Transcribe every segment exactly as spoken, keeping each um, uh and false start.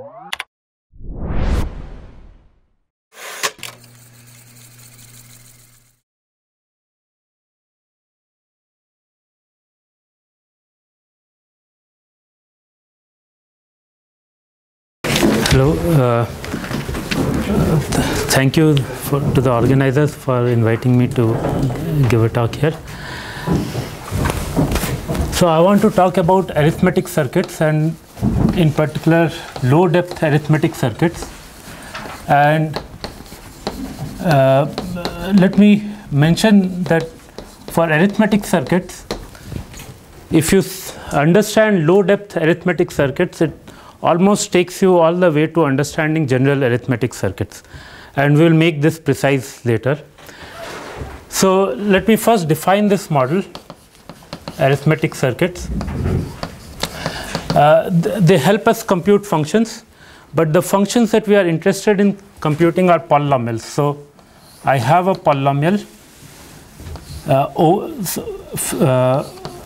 Hello, uh, thank you for, to the organizers for inviting me to give a talk here. So I want to talk about arithmetic circuits, and in particular low depth arithmetic circuits. And uh, let me mention that for arithmetic circuits, if you understand low depth arithmetic circuits, it almost takes you all the way to understanding general arithmetic circuits, and we will make this precise later. So let me first define this model, arithmetic circuits. Uh, th they help us compute functions, but the functions that we are interested in computing are polynomials. So I have a polynomial uh, o, uh,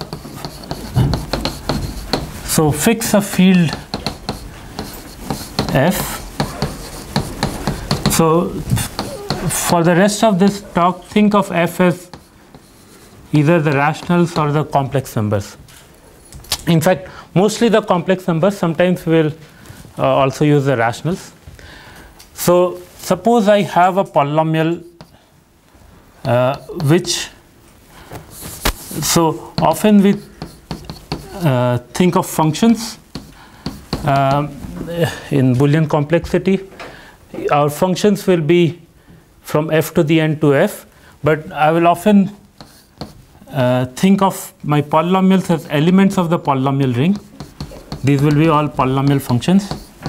so fix a field F. So for the rest of this talk, think of F as either the rationals or the complex numbers. In fact, mostly the complex numbers. Sometimes we will uh, also use the rationals. So suppose I have a polynomial uh, which, so often we uh, think of functions um, in Boolean complexity. Our functions will be from f to the n to f, but I will often uh, think of my polynomials as elements of the polynomial ring. These will be all polynomial functions.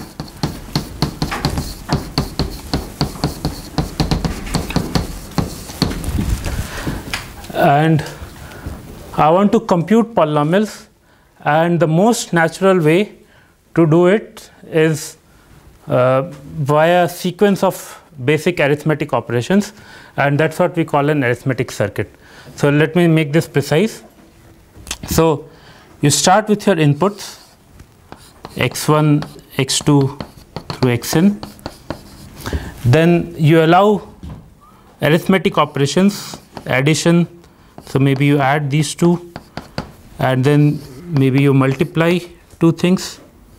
And I want to compute polynomials, and the most natural way to do it is uh, via a sequence of basic arithmetic operations, and that's what we call an arithmetic circuit. So let me make this precise. So you start with your inputs x one, x two through xn. Then you allow arithmetic operations, addition. So maybe you add these two, and then maybe you multiply two things.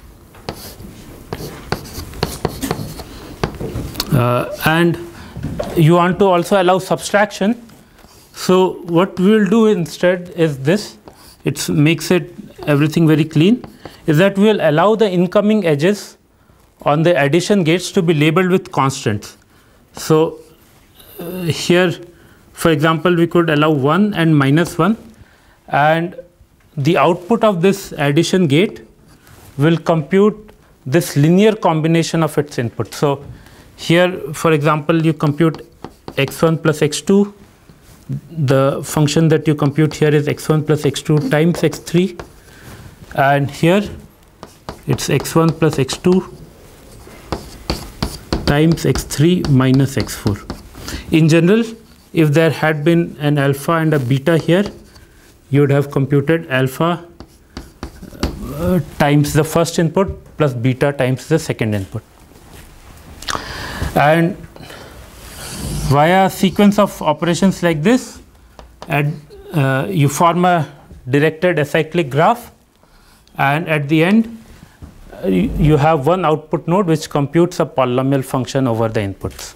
Uh, and you want to also allow subtraction. So what we will do instead is this. It makes it everything very clean. Is that we will allow the incoming edges on the addition gates to be labeled with constants. So uh, here, for example, we could allow one and minus one, and the output of this addition gate will compute this linear combination of its input. So here, for example, you compute x one plus x two. The function that you compute here is x one plus x two times x three, and here it's x one plus x two times x three minus x four. In general, if there had been an alpha and a beta here, you would have computed alpha uh, times the first input plus beta times the second input. And via a sequence of operations like this, and uh, you form a directed acyclic graph, and at the end uh, you have one output node which computes a polynomial function over the inputs.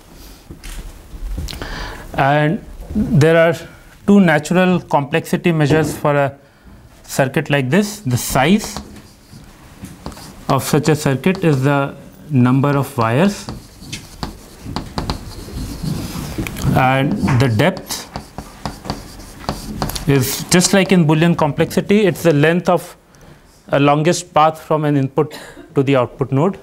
And there are two natural complexity measures for a circuit like this. The size of such a circuit is the number of wires, and the depth is just like in Boolean complexity. It's the length of a longest path from an input to the output node.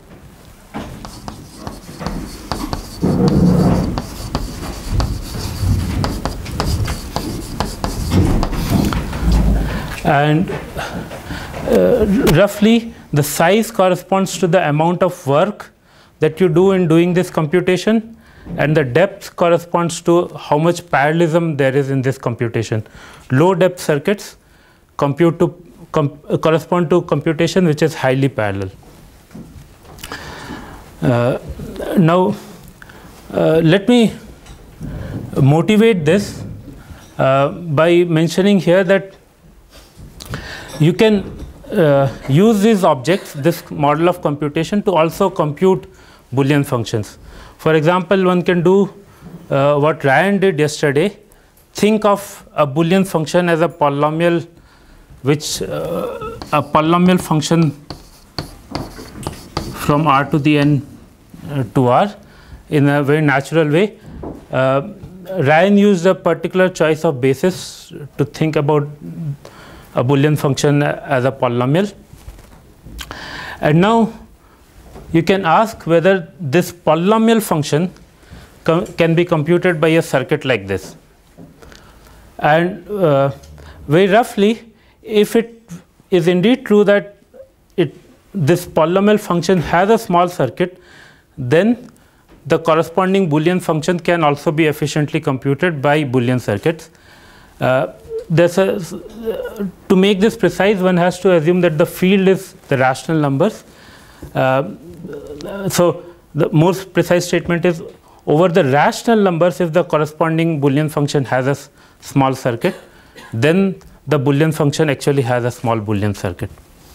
And uh, roughly the size corresponds to the amount of work that you do in doing this computation, and the depth corresponds to how much parallelism there is in this computation. Low depth circuits compute to com correspond to computation which is highly parallel. Uh, now, uh, let me motivate this uh, by mentioning here that you can uh, use these objects, this model of computation, to also compute Boolean functions. For example, one can do uh, what Ryan did yesterday. Think of a Boolean function as a polynomial, which uh, a polynomial function from R to the n uh, to R in a very natural way. Uh, Ryan used a particular choice of basis to think about a Boolean function as a polynomial. And now you can ask whether this polynomial function can be computed by a circuit like this. And uh, very roughly, if it is indeed true that it, this polynomial function has a small circuit, then the corresponding Boolean function can also be efficiently computed by Boolean circuits. Uh, there's a, uh, to make this precise, one has to assume that the field is the rational numbers. Uh, so the most precise statement is, over the rational numbers, if the corresponding Boolean function has a small circuit, then the Boolean function actually has a small Boolean circuit.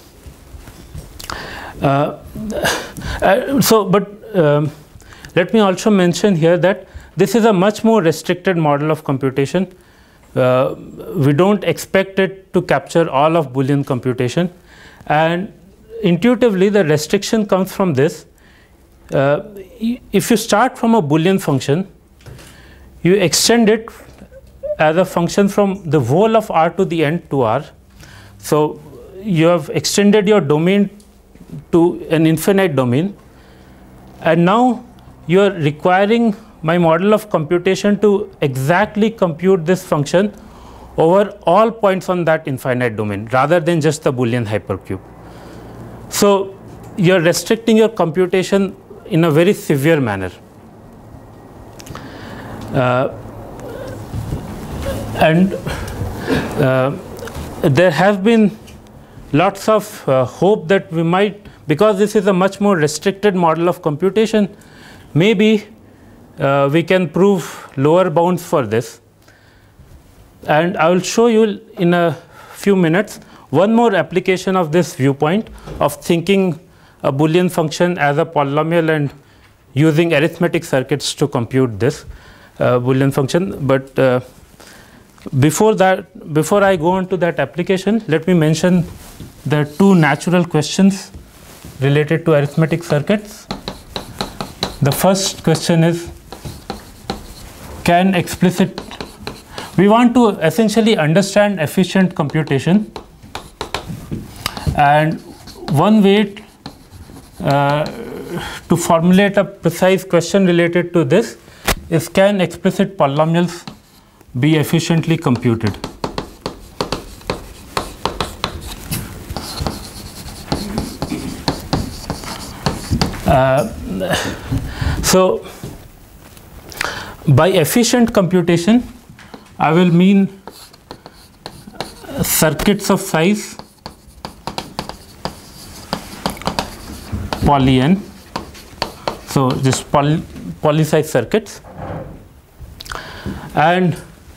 Uh, uh, so, but um, let me also mention here that this is a much more restricted model of computation. Uh, we don't expect it to capture all of Boolean computation, and intuitively the restriction comes from this. Uh, if you start from a Boolean function, you extend it as a function from the whole of R to the n to R. So you have extended your domain to an infinite domain, and now you are requiring my model of computation to exactly compute this function over all points on that infinite domain rather than just the Boolean hypercube. So you are restricting your computation in a very severe manner. Uh, and uh, there have been lots of uh, hope that we might, because this is a much more restricted model of computation, maybe uh, we can prove lower bounds for this. And I will show you in a few minutes one more application of this viewpoint of thinking a Boolean function as a polynomial and using arithmetic circuits to compute this uh, Boolean function. But uh, before that, before I go on to that application, let me mention the two natural questions related to arithmetic circuits. The first question is, can explicit, we want to essentially understand efficient computation, and one way uh, to formulate a precise question related to this is, can explicit polynomials be efficiently computed? Uh, so by efficient computation, I will mean circuits of size poly n, so just poly, poly size circuits, and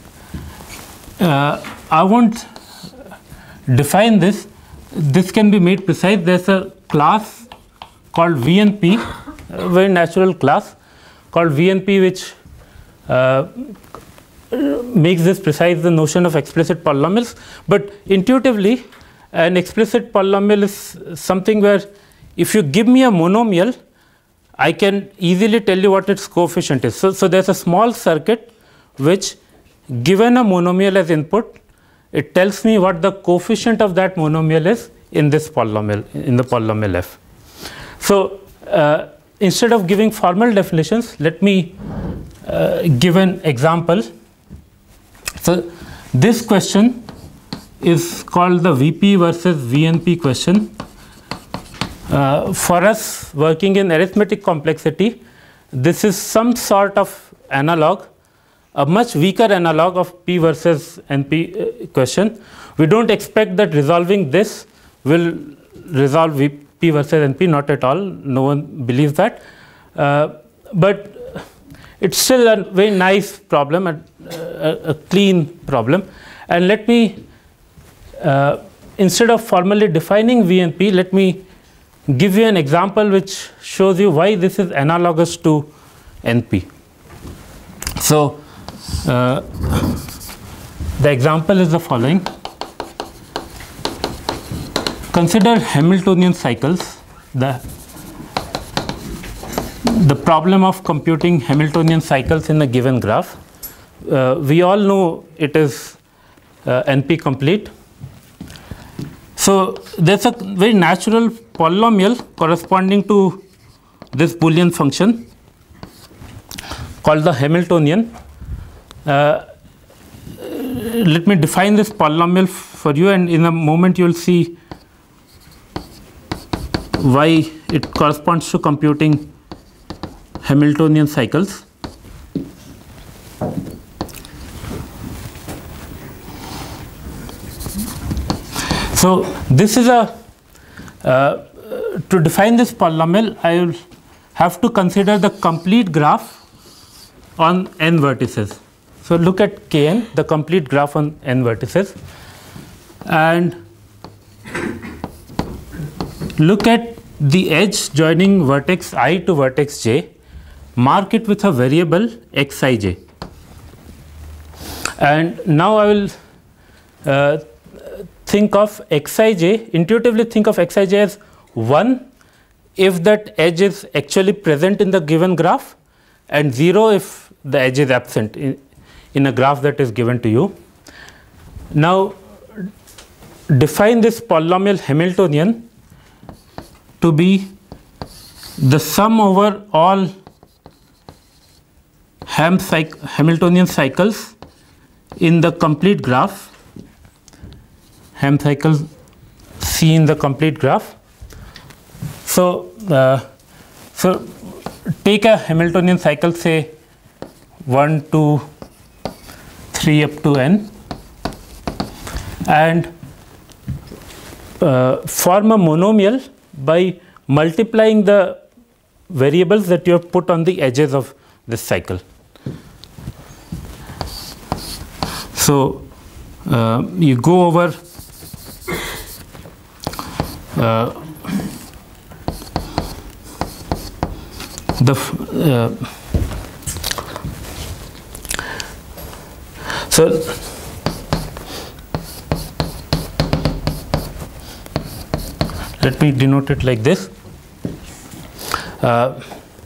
uh, I won't define this. This can be made precise. There's a class called V N P, a very natural class called V N P, which uh, makes this precise, the notion of explicit polynomials. But intuitively, an explicit polynomial is something where if you give me a monomial, I can easily tell you what its coefficient is. So, so there's a small circuit which, given a monomial as input, it tells me what the coefficient of that monomial is in this polynomial, in the polynomial f. So uh, instead of giving formal definitions, let me uh, give an example. So this question is called the V P versus V N P question. Uh, for us working in arithmetic complexity, this is some sort of analog, a much weaker analog of P versus N P uh, question. We don't expect that resolving this will resolve V P versus N P, not at all. No one believes that. uh, but it's still a very nice problem, a, a, a clean problem. And let me, uh, instead of formally defining V N P, let me give you an example which shows you why this is analogous to N P. So uh, the example is the following. Consider Hamiltonian cycles. The, the problem of computing Hamiltonian cycles in a given graph. Uh, we all know it is uh, N P complete. So there's a very natural polynomial corresponding to this Boolean function called the Hamiltonian. Uh, let me define this polynomial for you, and in a moment you will see why it corresponds to computing Hamiltonian cycles. So this is a, uh, to define this polynomial, I will have to consider the complete graph on n vertices. So look at Kn, the complete graph on n vertices, and look at the edge joining vertex I to vertex j, mark it with a variable xij. And now I will uh, think of xij, intuitively think of xij as one if that edge is actually present in the given graph, and zero if the edge is absent in, in a graph that is given to you. Now define this polynomial Hamiltonian to be the sum over all Ham cyc Hamiltonian cycles in the complete graph, Ham cycles C in the complete graph. So, uh, so take a Hamiltonian cycle, say one, two, three up to n, and uh, form a monomial by multiplying the variables that you have put on the edges of this cycle. So uh, you go over uh, the uh, so let me denote it like this. Uh,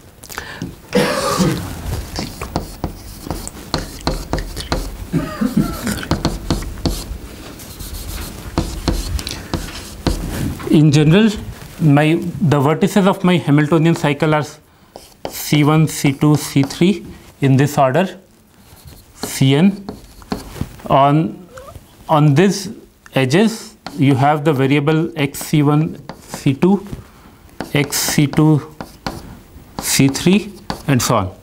in general, my the vertices of my Hamiltonian cycle are C one, C two, C three in this order, Cn. On on these edges you have the variable x C one, C two, x C two, C three, and so on.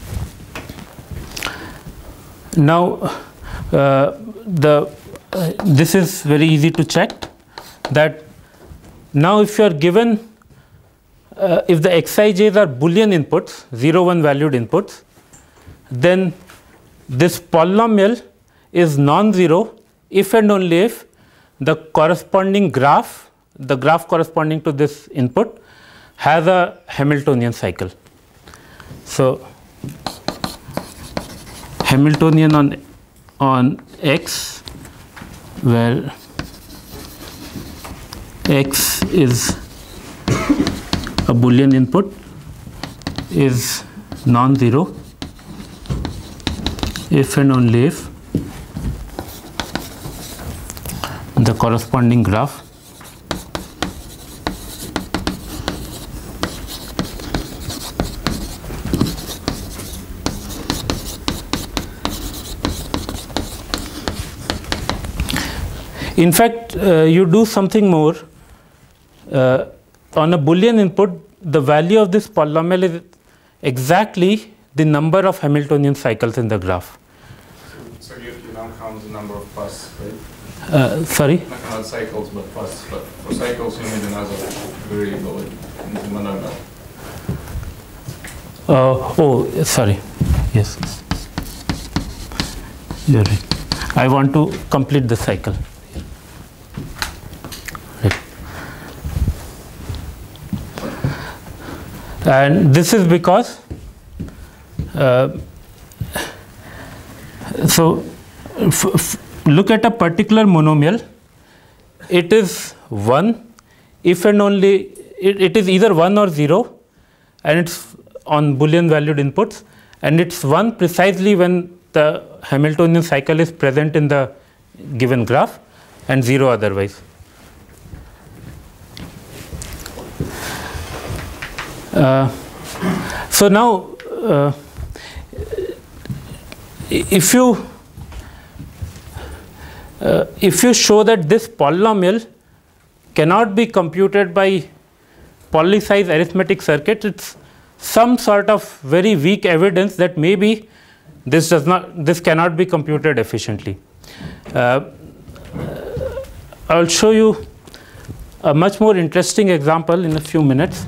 Now uh, the uh, this is very easy to check that. Now if you are given, uh, if the xij's are Boolean inputs, zero, one valued inputs, then this polynomial is non-zero if and only if the corresponding graph, the graph corresponding to this input, has a Hamiltonian cycle. So Hamiltonian on, on x, where x is a Boolean input, is non-zero if and only if the corresponding graph in fact uh, you do something more. Uh, on a Boolean input, the value of this polynomial is exactly the number of Hamiltonian cycles in the graph. So you, you don't count the number of plus, right? Uh, sorry? Not count cycles, but plus. But for cycles, you need another variable in the monomial. Uh, oh, sorry. Yes. You're right. I want to complete the cycle. Right. And this is because uh, so f f look at a particular monomial. It is one if and only it, it is either one or zero, and it's on Boolean valued inputs, and it's one precisely when the Hamiltonian cycle is present in the given graph, and zero otherwise. Uh, so now uh, if you uh, if you show that this polynomial cannot be computed by polysize arithmetic circuit, it's some sort of very weak evidence that maybe this does not this cannot be computed efficiently. Uh, I'll show you a much more interesting example in a few minutes.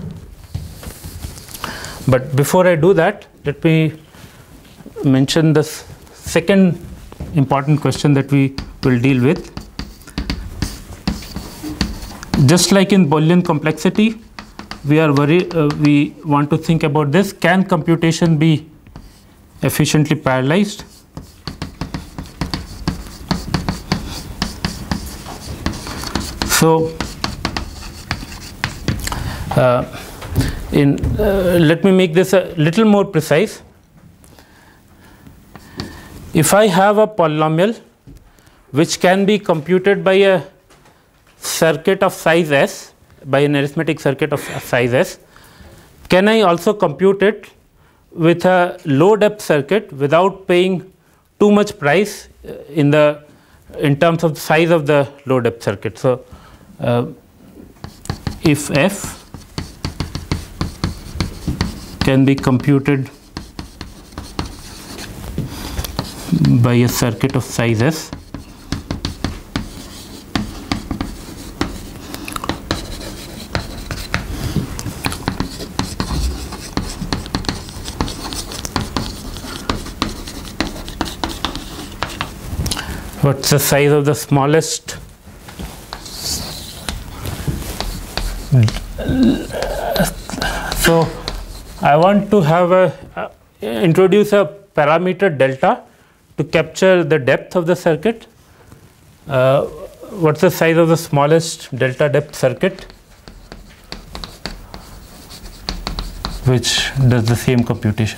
But before I do that, let me mention the second important question that we will deal with. Just like in Boolean complexity, we are worried, uh, we want to think about this: can computation be efficiently parallelized? So, uh, in uh, let me make this a little more precise. If I have a polynomial which can be computed by a circuit of size S, by an arithmetic circuit of size S, can I also compute it with a low depth circuit without paying too much price in the in terms of the size of the low depth circuit? So uh, if F can be computed by a circuit of size S, what's the size of the smallest so I want to have a uh, introduce a parameter delta to capture the depth of the circuit. Uh, what's the size of the smallest delta depth circuit which does the same computation?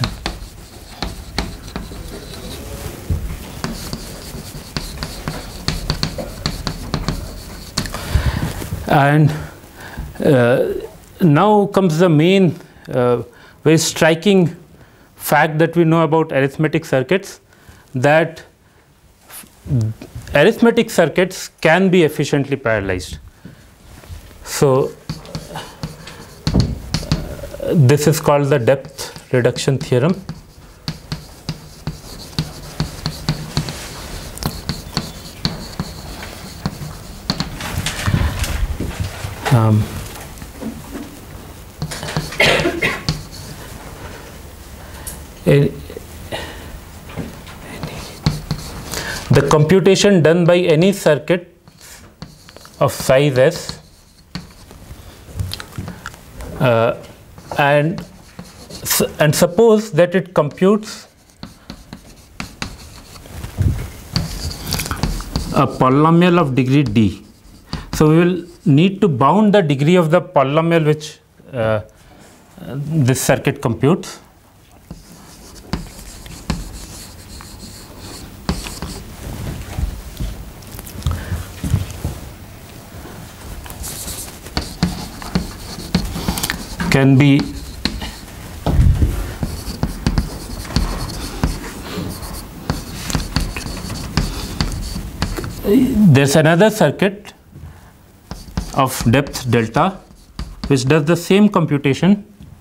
And uh, now comes the main uh, very striking fact that we know about arithmetic circuits, that arithmetic circuits can be efficiently parallelized. So uh, this is called the depth reduction theorem. Um, it, the computation done by any circuit of size S uh, and and suppose that it computes a polynomial of degree d. So we will need to bound the degree of the polynomial which uh, this circuit computes. Can be there's another circuit of depth delta which does the same computation,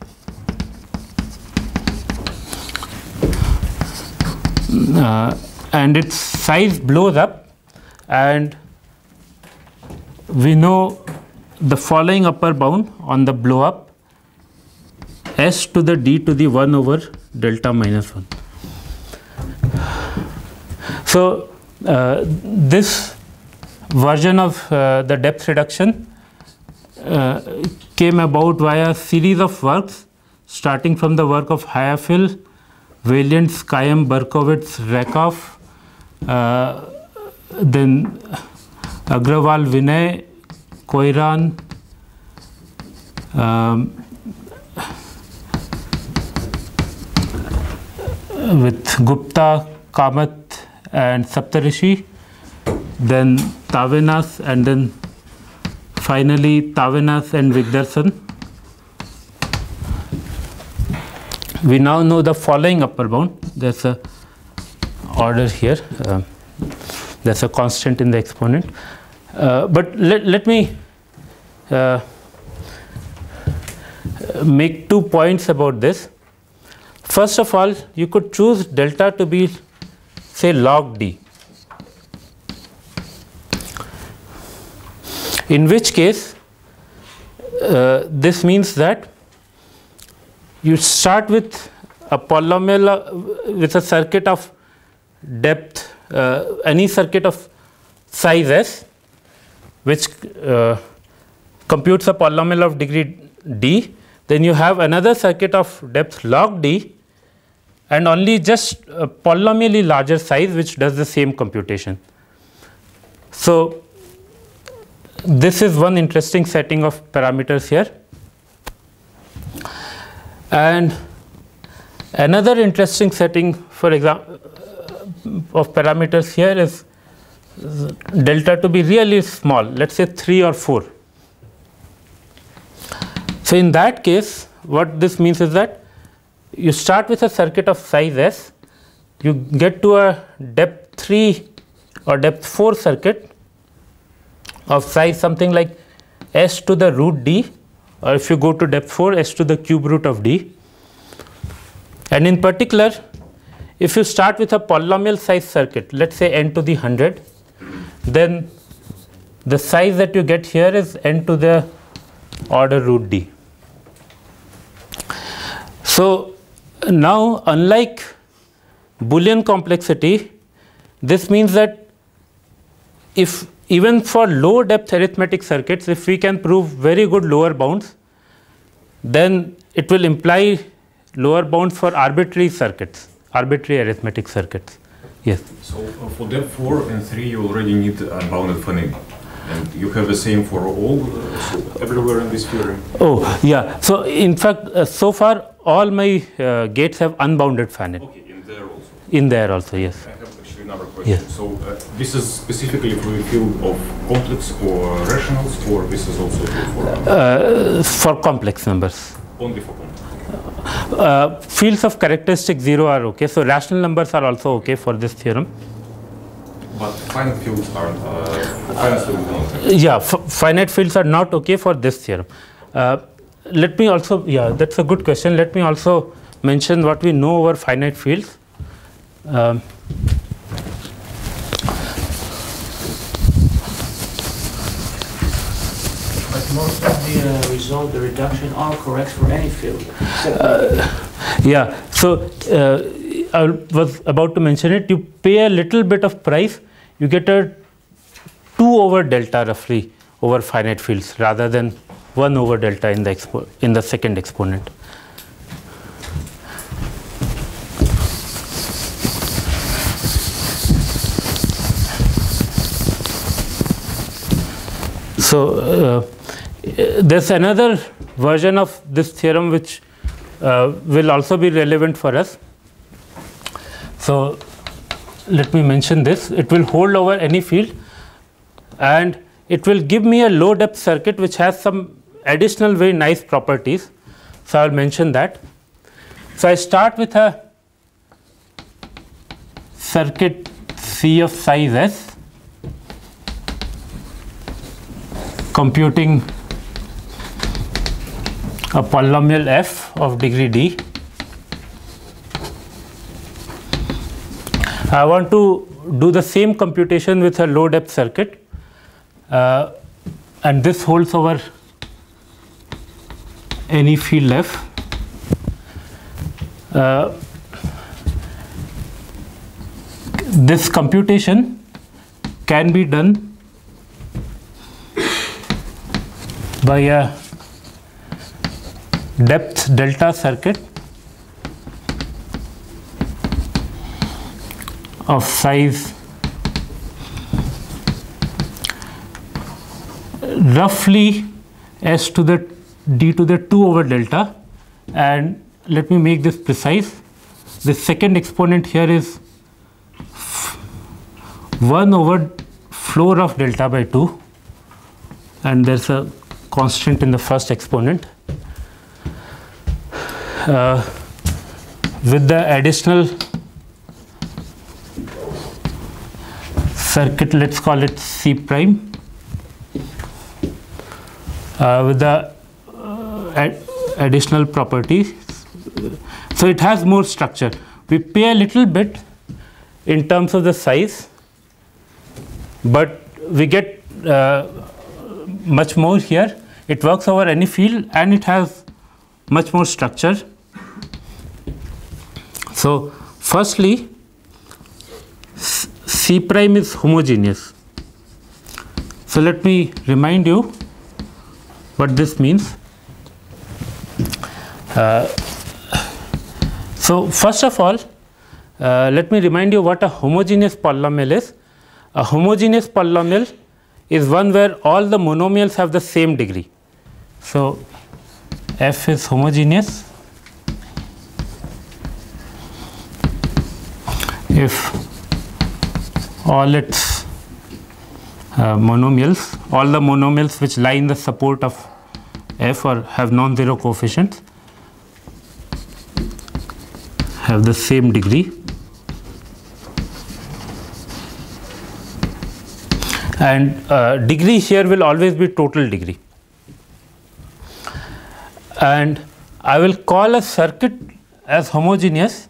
uh, and its size blows up, and we know the following upper bound on the blow up S to the D to the one over delta minus one. So uh, this version of uh, the depth reduction uh, came about via a series of works, starting from the work of Hayafil, Valiant, Skyam, Berkowitz, Rakoff, uh, then Agrawal, Vinay, Koiran, um, with Gupta, Kamath and Saptarishi, then Tavenas, and then finally Tavenas and Vigdarsan. We now know the following upper bound. There's a order here. Uh, there's a constant in the exponent. Uh, but let, let me uh, make two points about this. First of all, you could choose delta to be, say, log D, in which case uh, this means that you start with a polynomial uh, with a circuit of depth, uh, any circuit of size S, which uh, computes a polynomial of degree D. Then you have another circuit of depth log D, and only just a polynomially larger size which does the same computation. So this is one interesting setting of parameters here. And another interesting setting, for example, of parameters here is delta to be really small, let's say three or four. So in that case, what this means is that you start with a circuit of size S, you get to a depth three or depth four circuit of size something like S to the root D, or if you go to depth four, S to the cube root of D. And in particular, if you start with a polynomial size circuit, let's say n to the one hundred, then the size that you get here is n to the order root D. So now, unlike Boolean complexity, this means that if even for low depth arithmetic circuits, if we can prove very good lower bounds, then it will imply lower bounds for arbitrary circuits, arbitrary arithmetic circuits. Yes. So uh, for depth four and three, you already need unbounded finite. And you have the same for all, uh, so everywhere in this theorem? Oh, yeah. So in fact, uh, so far, all my uh, gates have unbounded finite. Okay, in there also? In there also, yes. I have actually another question. Yes. So uh, this is specifically for the field of complex or rationals, or this is also for? Uh, for complex numbers. Only for complex. Uh, fields of characteristic zero are okay. So rational numbers are also okay for this theorem. But finite fields aren't. Uh, finite fields aren't. Yeah, f finite fields are not okay for this theorem. Uh, let me also, yeah, that's a good question. Let me also mention what we know over finite fields. Um, But most of the uh, result, the reduction, are correct for any field. uh, yeah, so uh, I was about to mention it. You pay a little bit of price, you get a two over delta roughly over finite fields rather than one over delta in the expo in the second exponent. So uh, there's another version of this theorem which uh, will also be relevant for us. So let me mention this. It will hold over any field, and it will give me a low depth circuit which has some additional very nice properties. So I'll mention that. So I start with a circuit C of size S, computing a polynomial f of degree d. I want to do the same computation with a low depth circuit, uh, and this holds over any field f. uh, this computation can be done by a depth delta circuit of size roughly s to the d to the two over delta, and let me make this precise. The second exponent here is one over floor of delta by two, and there's a constant in the first exponent. Uh, with the additional circuit, let's call it C prime, uh, with the uh, ad additional properties. So it has more structure. We pay a little bit in terms of the size, but we get uh, much more here. It works over any field and it has much more structure. So firstly, C prime is homogeneous. So let me remind you what this means. Uh, so first of all, uh, let me remind you what a homogeneous polynomial is. A homogeneous polynomial is one where all the monomials have the same degree. So f is homogeneous if all its uh, monomials, all the monomials which lie in the support of f or have non-zero coefficients, have the same degree. And uh, degree here will always be total degree. And I will call a circuit as homogeneous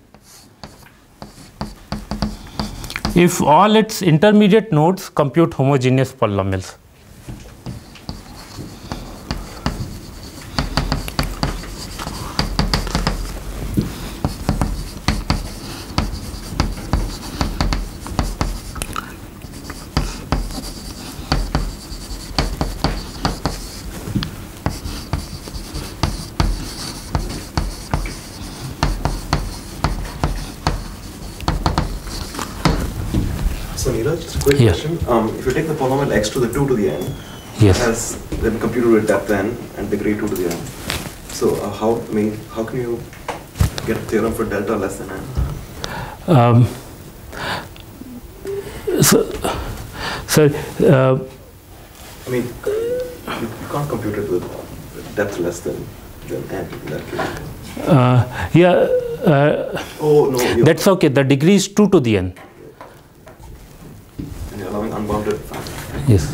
if all its intermediate nodes compute homogeneous polynomials. So Neeraj, just a quick Yeah. question. Um, if you take the polynomial x to the two to the n, Yes. it has then computed with depth n and degree two to the n. So uh, how I mean, how can you get a theorem for delta less than n? Um, so, so uh, I mean, you, you can't compute it with depth less than, than n in that case. uh, yeah, uh, Oh no, you're, that's okay. The degree is two to the n. and you're allowing unbounded factor. Yes.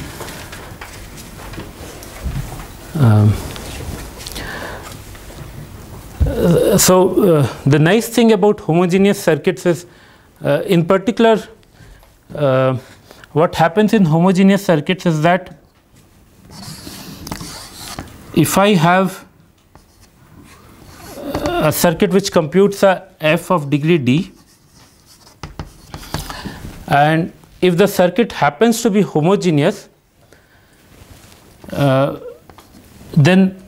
Um, uh, so uh, the nice thing about homogeneous circuits is, uh, in particular, uh, what happens in homogeneous circuits is that if I have a circuit which computes a f of degree d, and if the circuit happens to be homogeneous, uh, then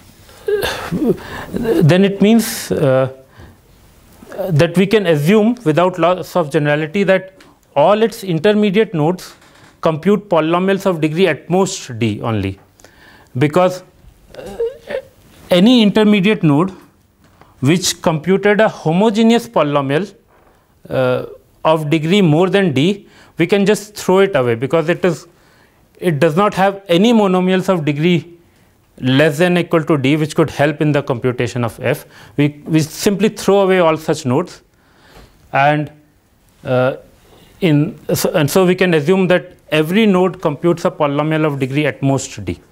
then it means uh, that we can assume without loss of generality that all its intermediate nodes compute polynomials of degree at most d only, because uh, any intermediate node which computed a homogeneous polynomial uh, of degree more than d, we can just throw it away because it is it does not have any monomials of degree less than or equal to d which could help in the computation of f. We, we simply throw away all such nodes, and uh, in so, and so we can assume that every node computes a polynomial of degree at most d.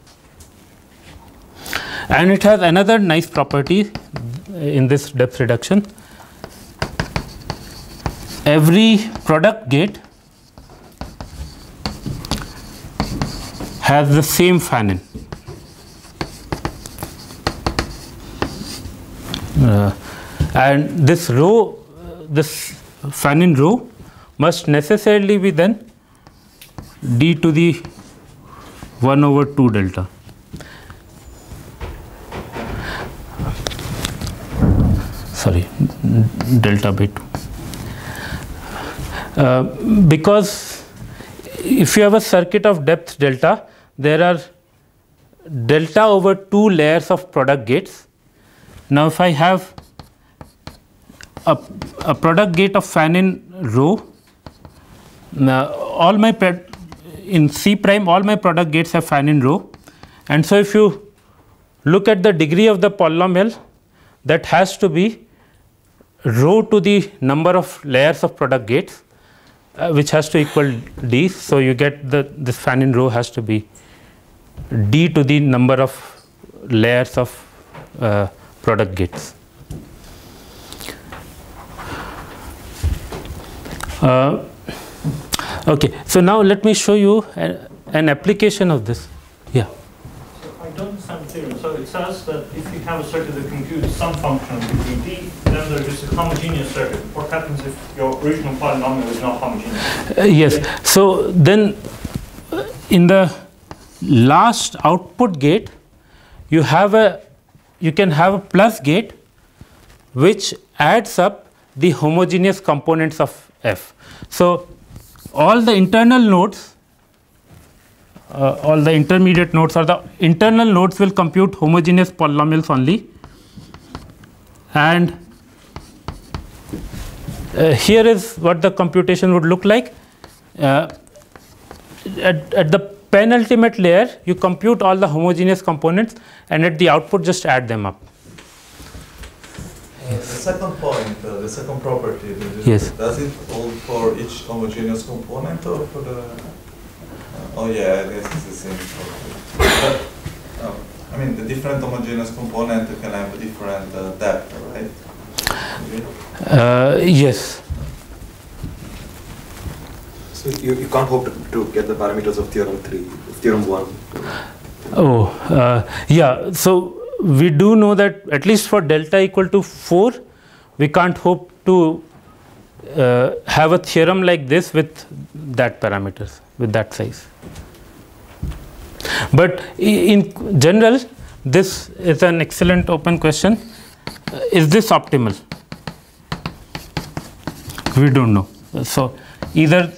And it has another nice property in this depth reduction. Every product gate has the same fan-in. Uh, and this row, uh, this Fanon row must necessarily be then d to the one over two delta. Sorry, delta by two. Uh, because if you have a circuit of depth delta, there are delta over two layers of product gates. Now, if I have a, a product gate of Fanon rho, now all my in C prime, all my product gates have Fanon rho, and so if you look at the degree of the polynomial, that has to be rho to the number of layers of product gates, uh, which has to equal d. So you get the this Fanon rho has to be d to the number of layers of uh, product gates. Uh, okay, so now let me show you a, an application of this. Yeah. So I don't understand the theorem. So it says that if you have a circuit that computes some function between d, then there is a homogeneous circuit. What happens if your original polynomial is not homogeneous? Uh, yes. So then, uh, in the last output gate, you have a you can have a plus gate which adds up the homogeneous components of f. So all the internal nodes, uh, all the intermediate nodes or the internal nodes will compute homogeneous polynomials only, and uh, here is what the computation would look like. Uh, at, at the penultimate layer, you compute all the homogeneous components, and at the output just add them up. Uh, the second point, uh, the second property, the, Yes. does it hold for each homogeneous component or for the? Uh, oh yeah, I guess it's the same property. But, uh, I mean, the different homogeneous component can have a different uh, depth, right? Uh, yes. So you, you can't hope to, to get the parameters of theorem three, theorem one. Oh, uh, yeah. So we do know that at least for delta equal to four, we can't hope to uh, have a theorem like this with that parameters, with that size. But in general, this is an excellent open question. Uh, is this optimal? We don't know. So either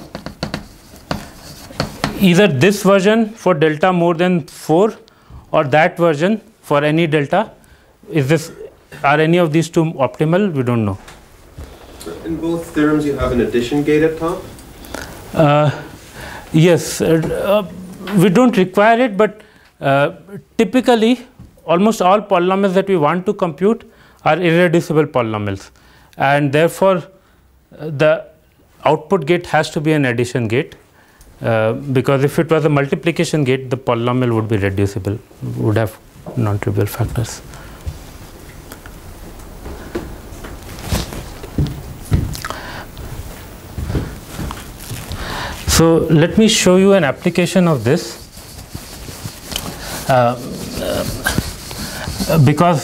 either this version for delta more than four or that version for any delta, is this, are any of these two optimal? We don't know. In both theorems you have an addition gate at top? Uh, yes, uh, we don't require it, but uh, typically almost all polynomials that we want to compute are irreducible polynomials, and therefore uh, the output gate has to be an addition gate. Uh, because if it was a multiplication gate, the polynomial would be reducible, would have non-trivial factors. So let me show you an application of this, uh, uh, because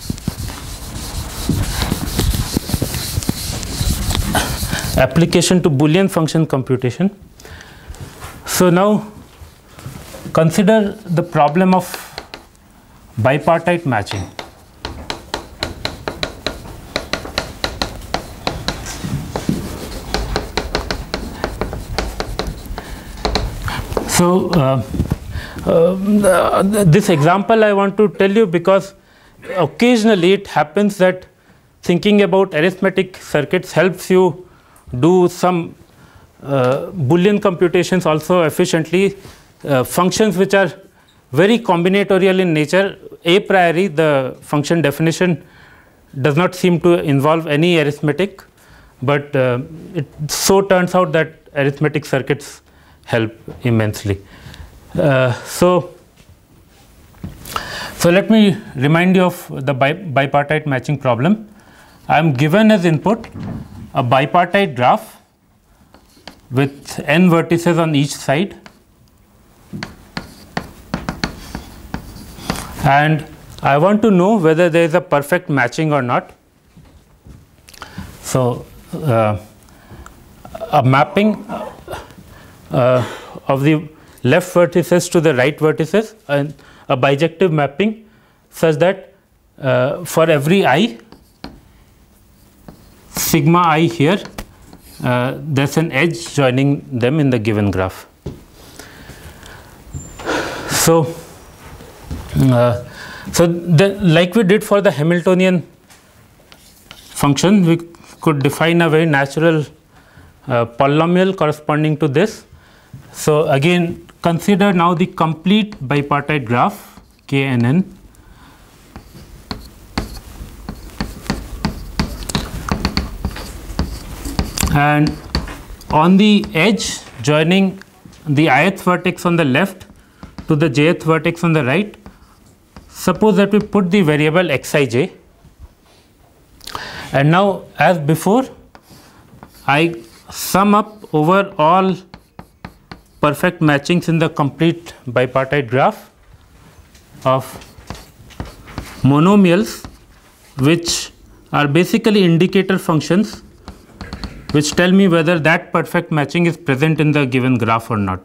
application to Boolean function computation. So now consider the problem of bipartite matching. So uh, uh, this example I want to tell you because occasionally it happens that thinking about arithmetic circuits helps you do some uh, Boolean computations also efficiently. Uh, functions which are very combinatorial in nature, a priori the function definition does not seem to involve any arithmetic, but uh, it so turns out that arithmetic circuits help immensely. Uh, so, so let me remind you of the bi bipartite matching problem. I am given as input a bipartite graph with n vertices on each side, and I want to know whether there is a perfect matching or not. So uh, a mapping uh, of the left vertices to the right vertices, and a bijective mapping such that uh, for every I, sigma I here, uh, there's an edge joining them in the given graph. So, uh, so the, like we did for the Hamiltonian function, we could define a very natural uh, polynomial corresponding to this. So again, consider now the complete bipartite graph K N N. And on the edge joining the ith vertex on the left to the jth vertex on the right, suppose that we put the variable xij, and now as before I sum up over all perfect matchings in the complete bipartite graph of monomials, which are basically indicator functions which tell me whether that perfect matching is present in the given graph or not.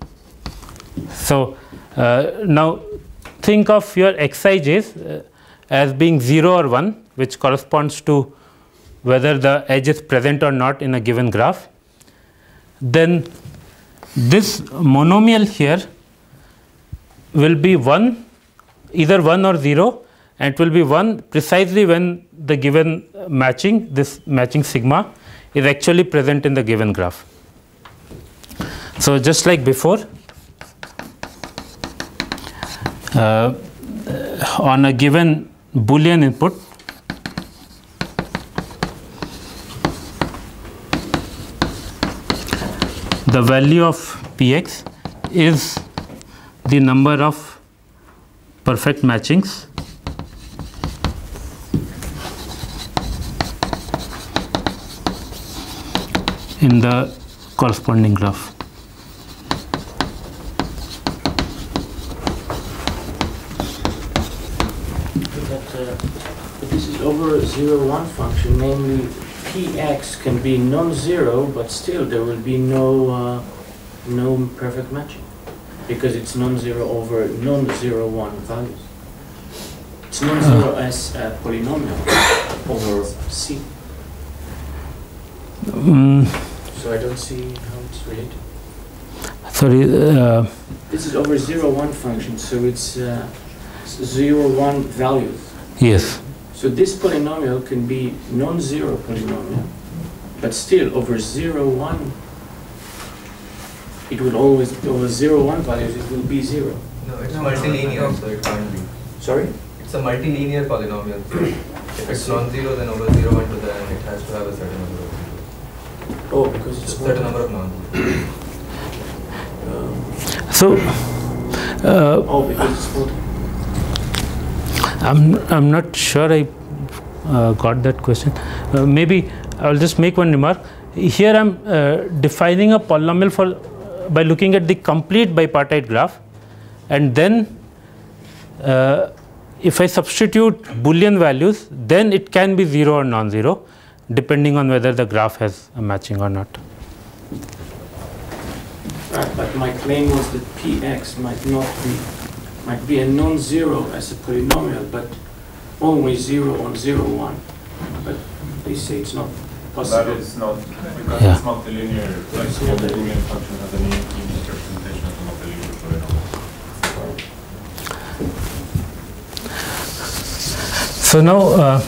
So uh, now think of your xij's uh, as being zero or one, which corresponds to whether the edge is present or not in a given graph. Then this monomial here will be one, either one or zero, and it will be one precisely when the given matching, this matching sigma, is actually present in the given graph. So just like before, uh, on a given Boolean input, the value of Px is the number of perfect matchings in the corresponding graph. But, uh, but this is over zero one function, namely Px can be non-zero, but still there will be no uh, no perfect matching because it's non-zero over non-zero one values. It's non-zero uh. as a polynomial over C. Um, so I don't see how it's related. Sorry. Uh, this is over zero one function, so it's uh, zero one values. Yes. So this polynomial can be non-zero polynomial, but still over zero one, it will always, over zero one values, it will be zero. No, it's multilinear, so it can't be. Sorry? It's a multilinear polynomial. So if it's non-zero, then over zero one to the end, it has to have a certain number of zeros. Oh, because it's a certain number of non-zeros. Um, so, uh, oh, because it's floating. I'm, I'm not sure I uh, got that question. Uh, maybe I'll just make one remark. Here I'm uh, defining a polynomial for uh, by looking at the complete bipartite graph, and then uh, if I substitute Boolean values, then it can be zero or non-zero, depending on whether the graph has a matching or not. Right, but my claim was that Px might not be, might be a non-zero as a polynomial, but always zero on zero one. But they say it's not possible. That is not, because yeah. it's not the linear, like It's the not Boolean function has an image representation of not the linear polynomial. So now, uh,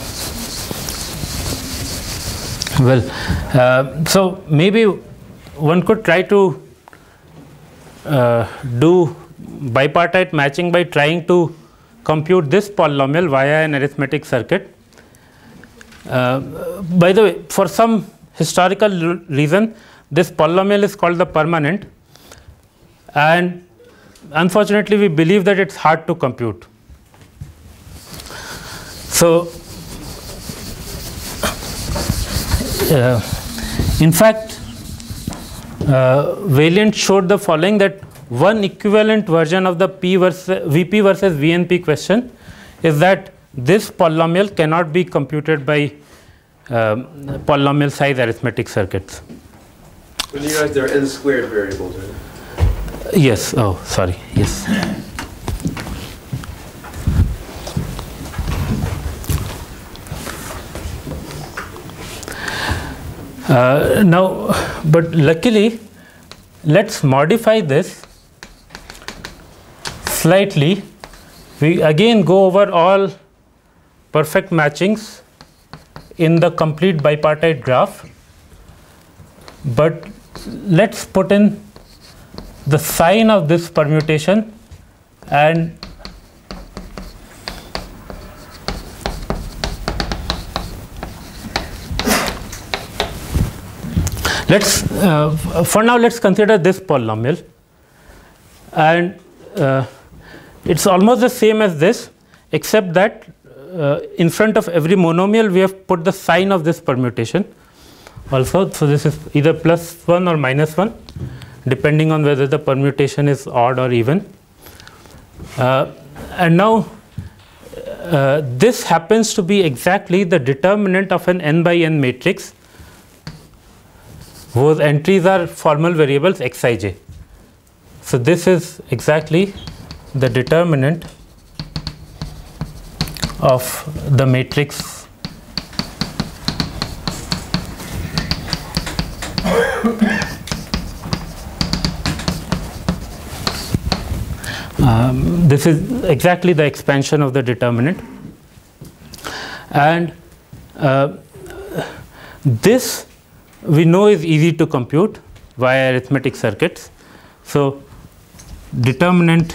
well, uh, so maybe one could try to uh, do bipartite matching by trying to compute this polynomial via an arithmetic circuit. Uh, by the way, for some historical reason, this polynomial is called the permanent, and unfortunately we believe that it's hard to compute. So, uh, in fact, uh, Valiant showed the following, that one equivalent version of the P versus V P versus V N P question is that this polynomial cannot be computed by um, polynomial size arithmetic circuits. When you guys, they're n squared variables, right? Yes, oh, sorry, yes. Uh, now, but luckily, let's modify this slightly. We again go over all perfect matchings in the complete bipartite graph, but let's put in the sign of this permutation and let's uh, for now let's consider this polynomial, and uh, it's almost the same as this, except that uh, in front of every monomial we have put the sign of this permutation also. So this is either plus one or minus one, depending on whether the permutation is odd or even. Uh, and now uh, this happens to be exactly the determinant of an n by n matrix whose entries are formal variables xij. So this is exactly the determinant of the matrix um, this is exactly the expansion of the determinant, and uh, this we know is easy to compute via arithmetic circuits. So determinant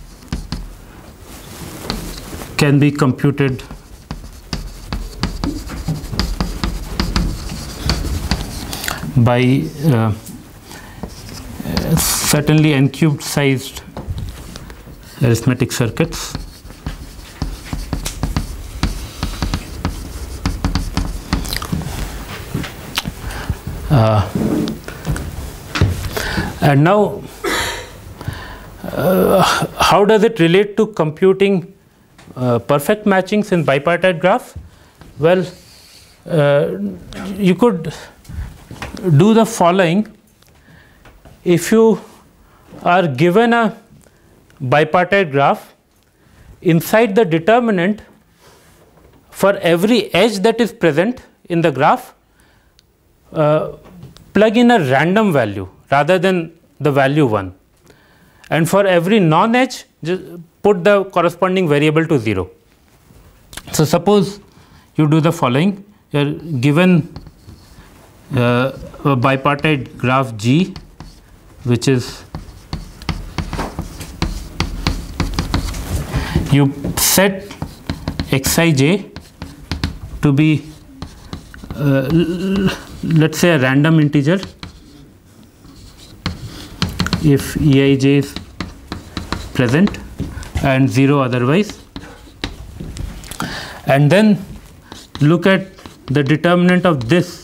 can be computed by uh, certainly n cubed sized arithmetic circuits. Uh, and now, uh, how does it relate to computing uh, perfect matchings in bipartite graphs? Well, uh, you could do the following. If you are given a bipartite graph, inside the determinant, for every edge that is present in the graph, uh, plug in a random value rather than the value one, and for every non-edge just put the corresponding variable to zero. So suppose you do the following. You are given uh, a bipartite graph G, which is, you set xij to be uh, let's say a random integer if eij is present and zero otherwise, and then look at the determinant of this,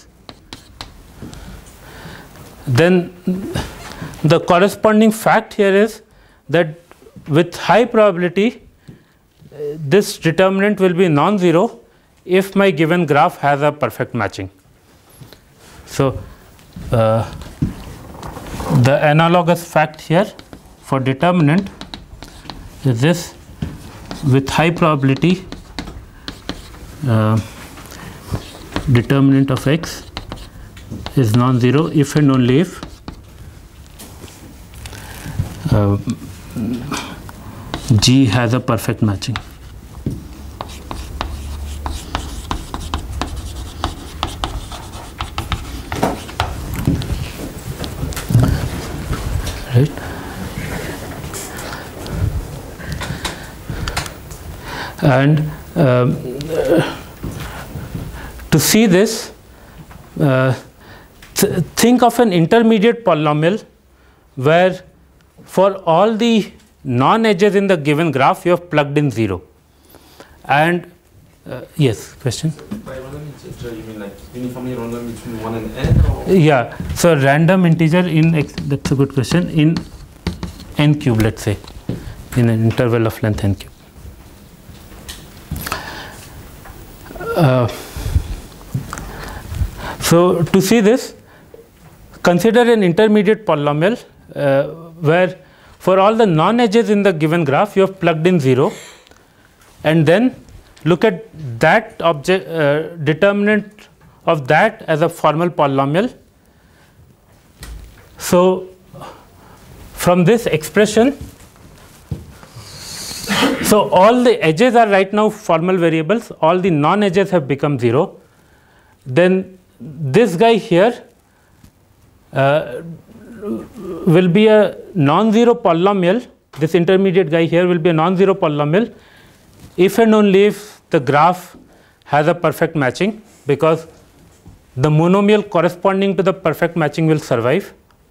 then the corresponding fact here is that with high probability this determinant will be non-zero if my given graph has a perfect matching. So uh, the analogous fact here for determinant is this: with high probability uh, determinant of x is non-zero if and only if uh, G has a perfect matching. Right? And um, to see this, uh, th think of an intermediate polynomial where for all the non-edges in the given graph you have plugged in zero. And uh, yes, question? By random integer, you mean like uniformly random between one and n? Or? Yeah, so random integer in x, that's a good question, in n cube, let's say, in an interval of length n cube. Uh, So to see this, consider an intermediate polynomial uh, where for all the non-edges in the given graph you have plugged in zero, and then look at that object uh, determinant of that as a formal polynomial. So from this expression, so all the edges are right now formal variables, all the non-edges have become zero. Then this guy here uh, will be a non-zero polynomial. This intermediate guy here will be a non-zero polynomial if and only if the graph has a perfect matching, because the monomial corresponding to the perfect matching will survive.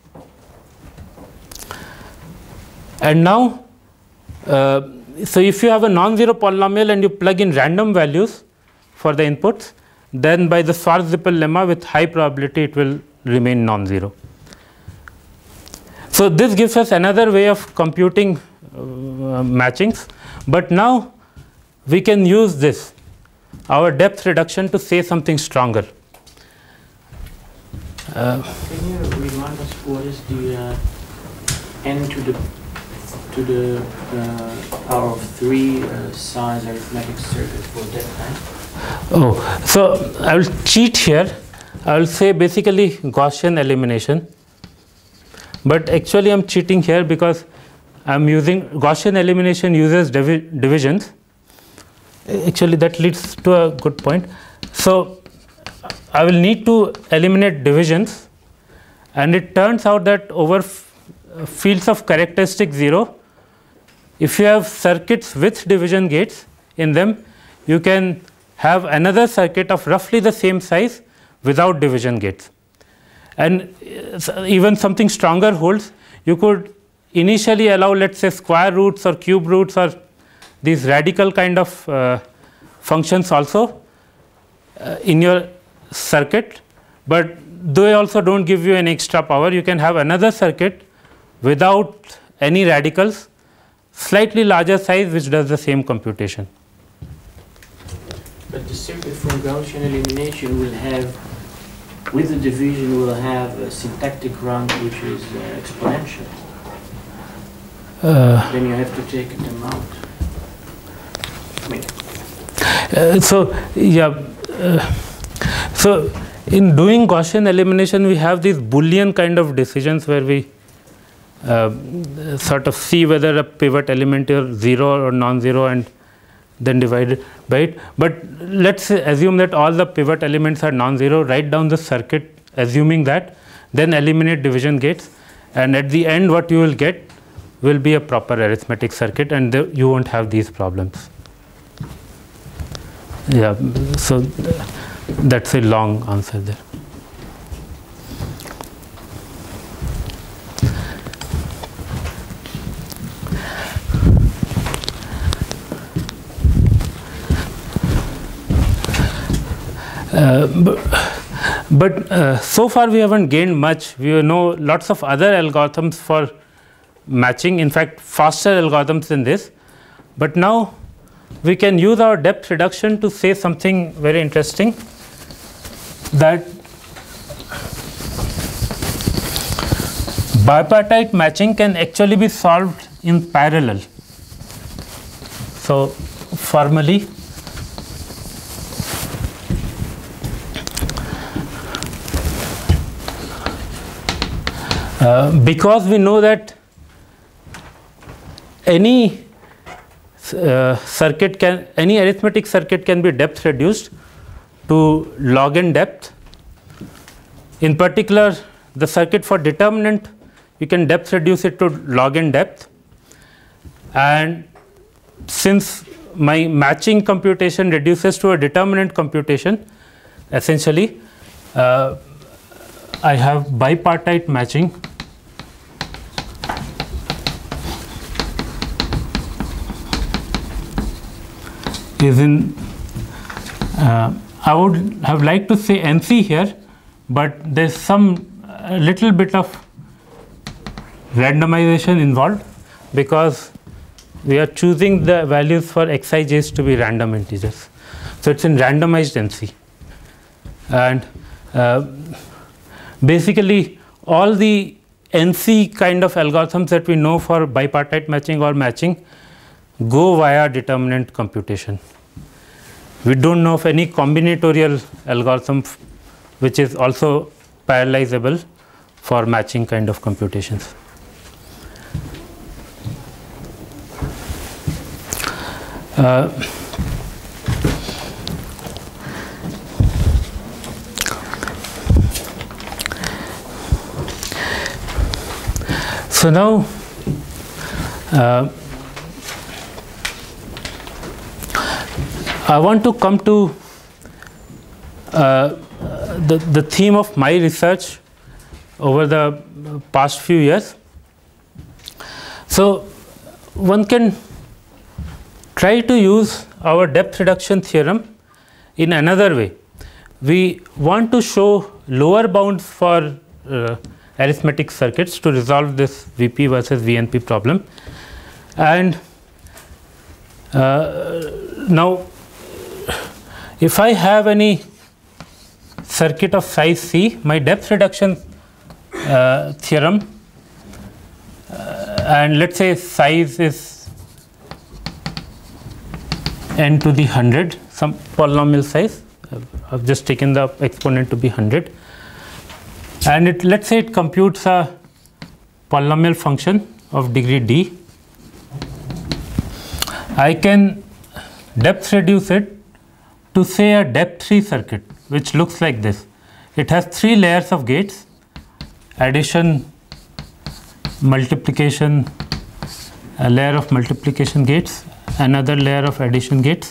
And now, uh, so if you have a non-zero polynomial and you plug in random values for the inputs, then by the Schwarz-Zippel lemma with high probability it will remain non-zero. So this gives us another way of computing uh, matchings, but now we can use this, our depth reduction, to say something stronger. Uh, Can you remind us what is the uh, n to the to the uh, power of three uh, size arithmetic circuit for depth n? Oh, so I will cheat here. I will say basically Gaussian elimination, but actually I am cheating here because I am using Gaussian elimination uses divi divisions. Actually that leads to a good point. So I will need to eliminate divisions, and it turns out that over fields of characteristic zero, if you have circuits with division gates in them, you can have another circuit of roughly the same size without division gates. And even something stronger holds. You could initially allow, let's say, square roots or cube roots or these radical kind of uh, functions also uh, in your circuit, but they also don't give you an extra power. You can have another circuit without any radicals, slightly larger size, which does the same computation. But the circuit from Gaussian elimination will have, with the division, will have a syntactic rank which is uh, exponential. Uh, then you have to take them out. I mean, uh, so yeah, uh, so in doing Gaussian elimination, we have these Boolean kind of decisions where we uh, sort of see whether a pivot element is zero or non-zero and then divide it by it. But let's assume that all the pivot elements are non-zero. Write down the circuit assuming that, then eliminate division gates, and at the end what you will get will be a proper arithmetic circuit, and the, you won't have these problems. Yeah, so that's a long answer there. Uh, but but uh, so far we haven't gained much. We know lots of other algorithms for matching, in fact faster algorithms than this, but now we can use our depth reduction to say something very interesting, that bipartite matching can actually be solved in parallel. So formally, uh, because we know that any uh, circuit can, any arithmetic circuit can be depth reduced to log n depth. In particular, the circuit for determinant, you can depth reduce it to log n depth. And since my matching computation reduces to a determinant computation, essentially, uh, I have bipartite matching. Is in, uh, I would have liked to say N C here, but there's some a little bit of randomization involved because we are choosing the values for xij's to be random integers. So it's in randomized N C. And Uh, basically, all the N C kind of algorithms that we know for bipartite matching or matching go via determinant computation. We don't know of any combinatorial algorithm which is also parallelizable for matching kind of computations. Uh, so now uh, I want to come to uh, the, the theme of my research over the past few years. So one can try to use our depth reduction theorem in another way. We want to show lower bounds for uh, arithmetic circuits to resolve this V P versus V N P problem. And uh, now if I have any circuit of size C, my depth reduction uh, theorem, uh, and let's say size is n to the one hundred, some polynomial size, I've just taken the exponent to be one hundred, and it, let's say it computes a polynomial function of degree d. I can depth reduce it to say a depth three circuit, which looks like this. It has three layers of gates: addition, multiplication, a layer of multiplication gates, another layer of addition gates.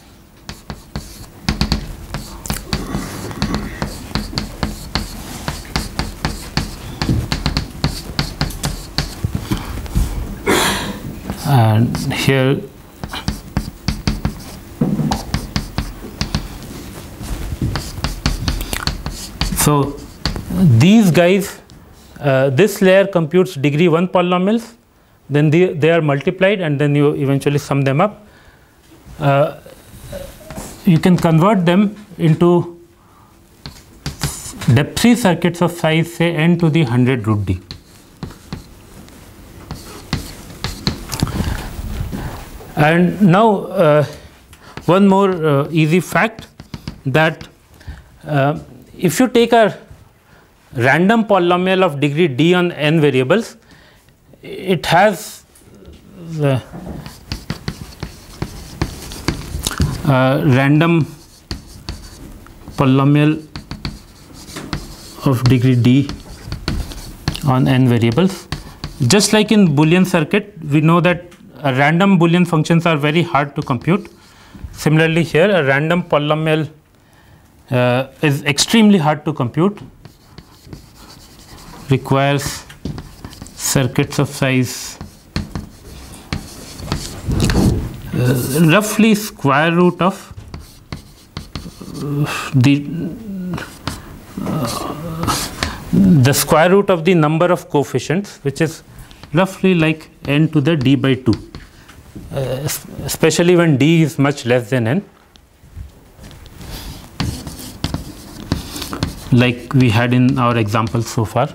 And here so these guys, uh, this layer computes degree one polynomials, then they, they are multiplied and then you eventually sum them up. Uh, you can convert them into depth three circuits of size say n to the one hundred root d. And now uh, one more uh, easy fact, that uh, if you take a random polynomial of degree d on n variables, it has the uh, random polynomial of degree d on n variables. Just like in Boolean circuit, we know that uh, random Boolean functions are very hard to compute. Similarly here, a random polynomial uh, is extremely hard to compute, requires circuits of size uh, roughly square root of uh, the uh, the square root of the number of coefficients, which is roughly like n to the d by two, uh, especially when d is much less than n, like we had in our example so far.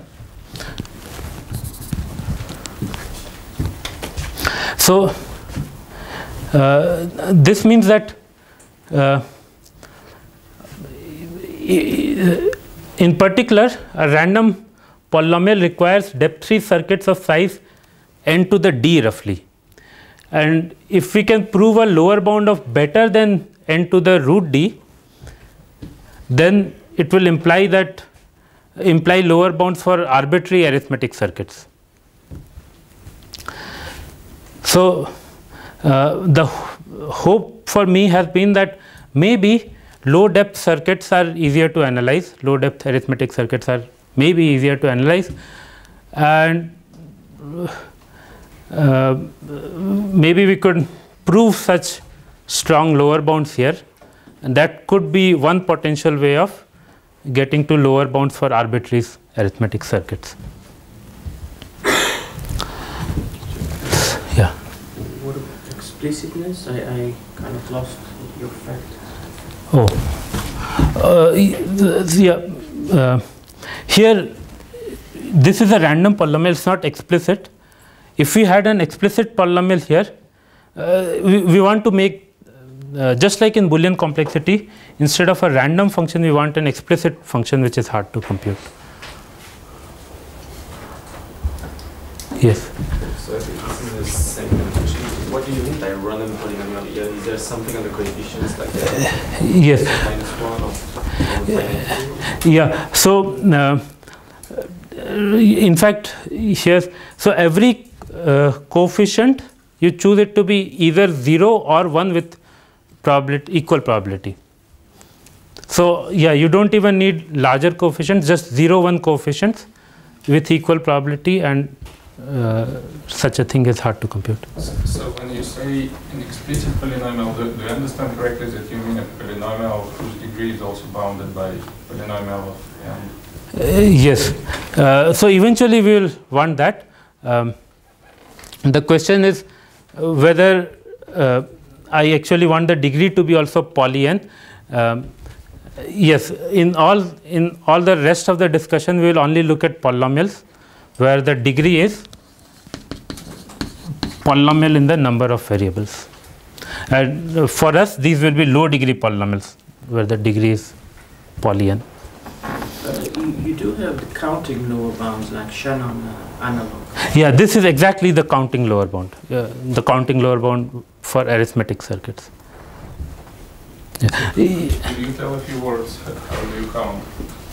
So uh, this means that uh, in particular a random polynomial requires depth three circuits of size n to the d roughly, and if we can prove a lower bound of better than n to the root d, then it will imply that imply lower bounds for arbitrary arithmetic circuits. So uh, the hope for me has been that maybe low depth circuits are easier to analyze, low depth arithmetic circuits are maybe easier to analyze, and uh, maybe we could prove such strong lower bounds here, and that could be one potential way of getting to lower bounds for arbitrary arithmetic circuits. Yeah. What about explicitness? I, I kind of lost your fact. Oh, uh, yeah. uh, here this is a random polynomial, it's not explicit. If we had an explicit polynomial here, uh, we, we want to make, uh, just like in Boolean complexity, instead of a random function, we want an explicit function which is hard to compute. Yes? So if it's in the same dimension, what do you mean by random polynomial? Is there something on the coefficients like that? Yes. Minus one or, or minus two? Yeah. So, uh, in fact, here, so every uh, coefficient, you choose it to be either zero or one with probability, equal probability. So, yeah, you don't even need larger coefficients, just zero, one coefficients with equal probability, and uh, such a thing is hard to compute. So, so when you say an explicit polynomial, do, do I understand correctly that you mean a polynomial whose degree is also bounded by polynomial of n? Uh, yes. Uh, so eventually we will want that. Um, the question is whether uh, I actually want the degree to be also poly n. Um, yes. In all in all the rest of the discussion, we will only look at polynomials where the degree is polynomial in the number of variables. And uh, for us, these will be low degree polynomials where the degree is poly n. Uh, you, you do have the counting lower bounds like Shannon uh, analog. Yeah, this is exactly the counting lower bound. Uh, the counting lower bound for arithmetic circuits. Yeah. Could you tell a few words how do you count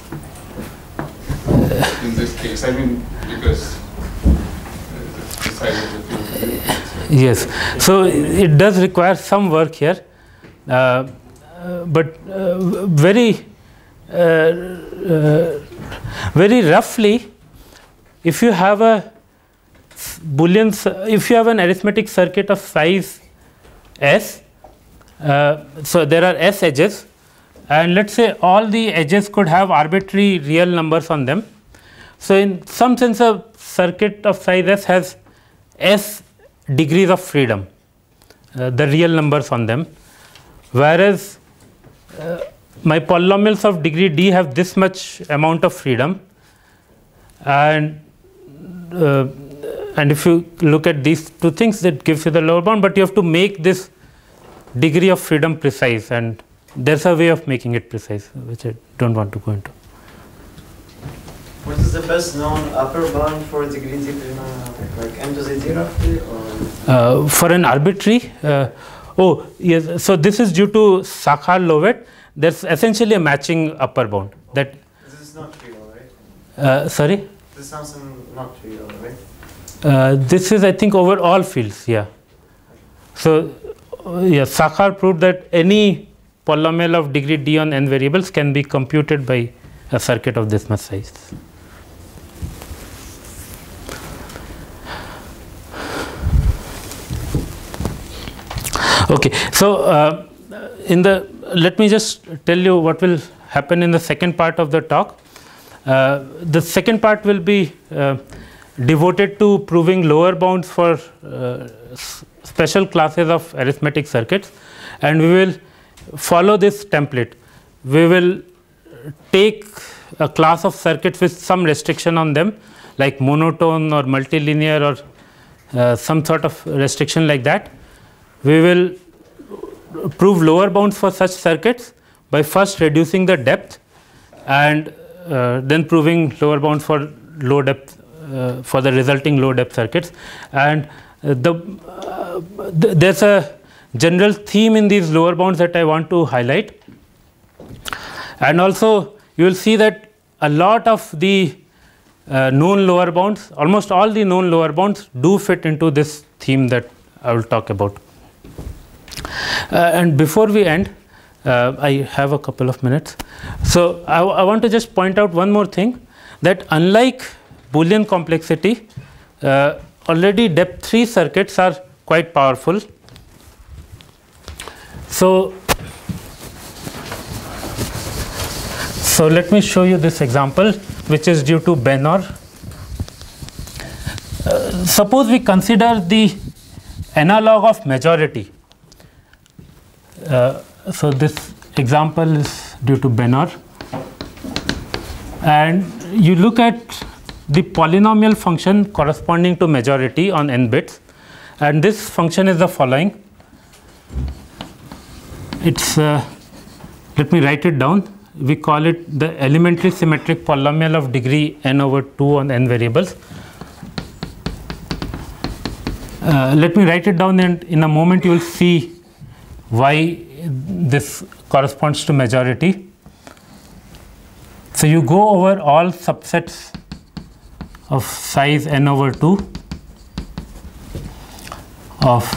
in this case? I mean, because it's decided that you do. Yes. So it does require some work here, uh, uh, but uh, very. Uh, uh, very roughly, if you have a Boolean, if you have an arithmetic circuit of size S, uh, so there are S edges, and let's say all the edges could have arbitrary real numbers on them. So in some sense, a circuit of size S has S degrees of freedom, uh, the real numbers on them, whereas uh, my polynomials of degree d have this much amount of freedom, and uh, and if you look at these two things, that gives you the lower bound, but you have to make this degree of freedom precise, and there's a way of making it precise, which I don't want to go into. What is the best known upper bound for degree d, like n to the zero? Uh, for an arbitrary, uh, oh yes, so this is due to Shachar-Lovett. There's essentially a matching upper bound. That this is not trivial, right? Uh, sorry? This is something not trivial, right? Uh, this is, I think, over all fields, yeah. So, uh, yeah, Shachar proved that any polynomial of degree d on n variables can be computed by a circuit of this much size. Okay, so uh, in the let me just tell you what will happen in the second part of the talk. Uh, the second part will be uh, devoted to proving lower bounds for uh, special classes of arithmetic circuits, and we will follow this template. We will take a class of circuits with some restriction on them, like monotone or multilinear or uh, some sort of restriction like that. We will prove lower bounds for such circuits by first reducing the depth and uh, then proving lower bounds for low depth uh, for the resulting low depth circuits. And uh, the uh, th there's a general theme in these lower bounds that I want to highlight. And also you will see that a lot of the uh, known lower bounds, almost all the known lower bounds do fit into this theme that I will talk about. Uh, and before we end, uh, I have a couple of minutes. So I, I want to just point out one more thing, that unlike Boolean complexity, uh, already depth three circuits are quite powerful. So, so let me show you this example, which is due to Benor. Uh, suppose we consider the analog of majority. Uh, so this example is due to Benor. and you look at the polynomial function corresponding to majority on n bits, and this function is the following. It's uh, let me write it down. We call it the elementary symmetric polynomial of degree n over two on n variables. Uh, let me write it down, and in a moment you will see why this corresponds to majority. So you go over all subsets of size n over two of,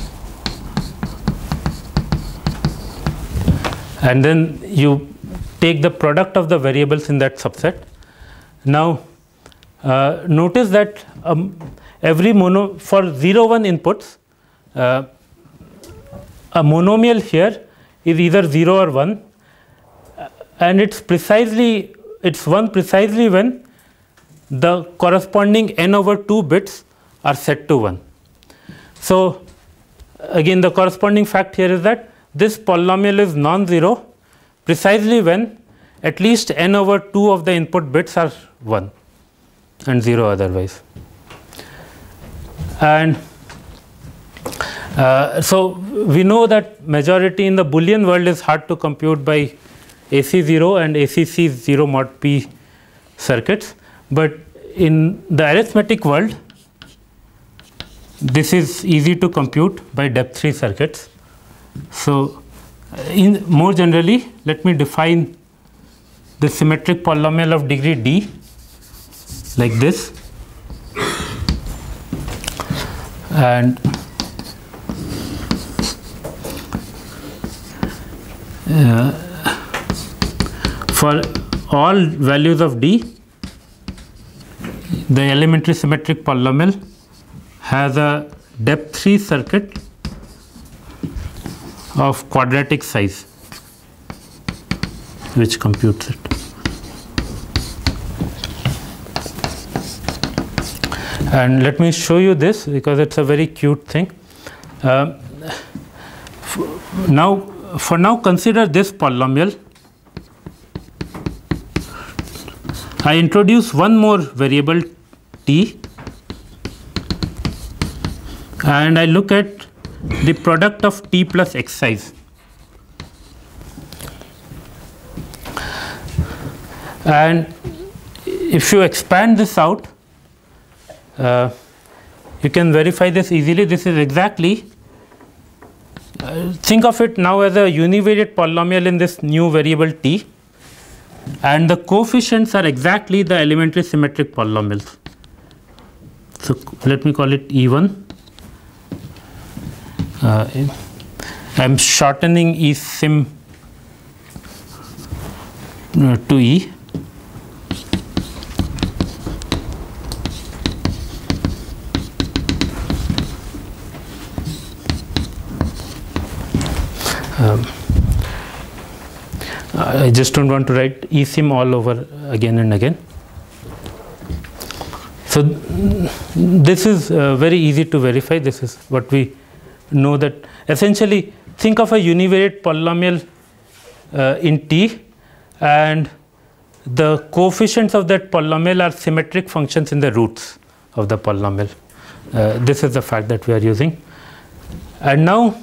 and then you take the product of the variables in that subset. Now uh, notice that um, every mono for zero one inputs, uh, a monomial here is either zero or one, and it's precisely it's one precisely when the corresponding n over two bits are set to one. So again, the corresponding fact here is that this polynomial is non-zero precisely when at least n over two of the input bits are one and zero otherwise. And uh, so we know that majority in the Boolean world is hard to compute by A C zero and A C C zero mod p circuits, but in the arithmetic world this is easy to compute by depth three circuits. So in more generally, let me define the symmetric polynomial of degree d like this, and uh, for all values of d, the elementary symmetric polynomial has a depth three circuit of quadratic size which computes it. And let me show you this because it's a very cute thing. Uh, now, for now, consider this polynomial. I introduce one more variable t, and I look at the product of t plus x size. And if you expand this out, uh, you can verify this easily. This is exactly, uh, think of it now as a univariate polynomial in this new variable t, and the coefficients are exactly the elementary symmetric polynomials. So let me call it E one. Uh, I'm shortening E sim uh, to E. Um, I just don't want to write E sim all over again and again. So this is uh, very easy to verify. This is what we know, that essentially think of a univariate polynomial uh, in T, and the coefficients of that polynomial are symmetric functions in the roots of the polynomial. Uh, this is the fact that we are using. And now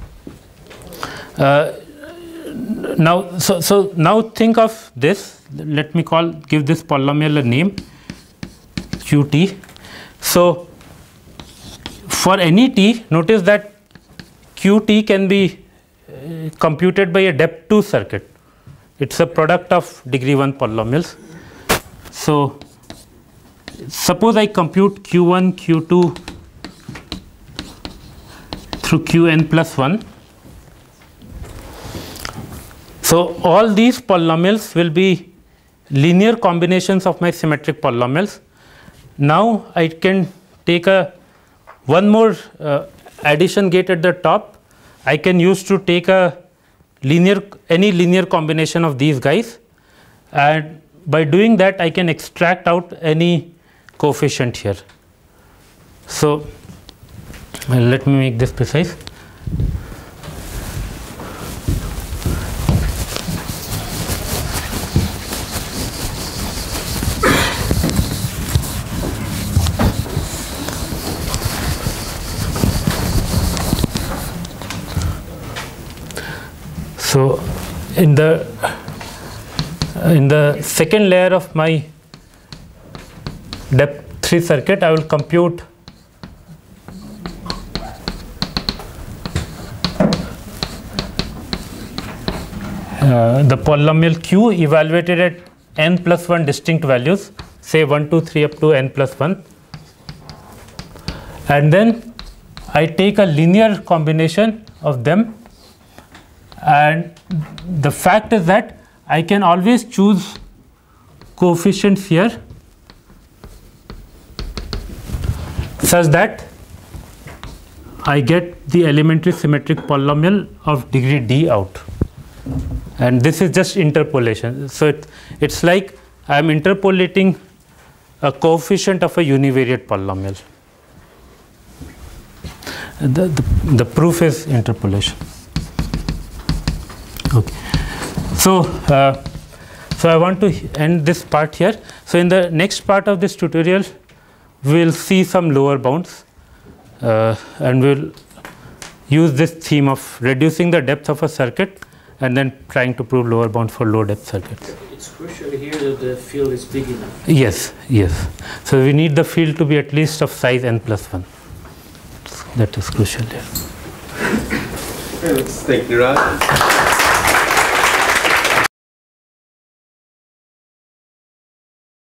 uh, now so so now think of this. Let me call give this polynomial a name, Q T. So for any t, notice that Q T can be uh, computed by a depth two circuit. It's a product of degree one polynomials. So suppose I compute Q one, Q two through Qn plus one. So all these polynomials will be linear combinations of my symmetric polynomials. Now I can take a one more uh, addition gate at the top. I can use to take a linear any linear combination of these guys, and by doing that I can extract out any coefficient here. So well, let me make this precise. in the in the second layer of my depth three circuit, I will compute uh, the polynomial Q evaluated at n plus one distinct values, say one, two, three up to n plus one, and then I take a linear combination of them, and the fact is that I can always choose coefficients here such that I get the elementary symmetric polynomial of degree d out, and this is just interpolation. So it, it's like I am interpolating a coefficient of a univariate polynomial. The, the, the proof is interpolation. Okay. So, uh, so I want to end this part here. So in the next part of this tutorial, we'll see some lower bounds, uh, and we'll use this theme of reducing the depth of a circuit and then trying to prove lower bound for low depth circuits. It's crucial here that the field is big enough. Yes, yes. So we need the field to be at least of size n plus one. That is crucial here. Okay, let's thank Niraj.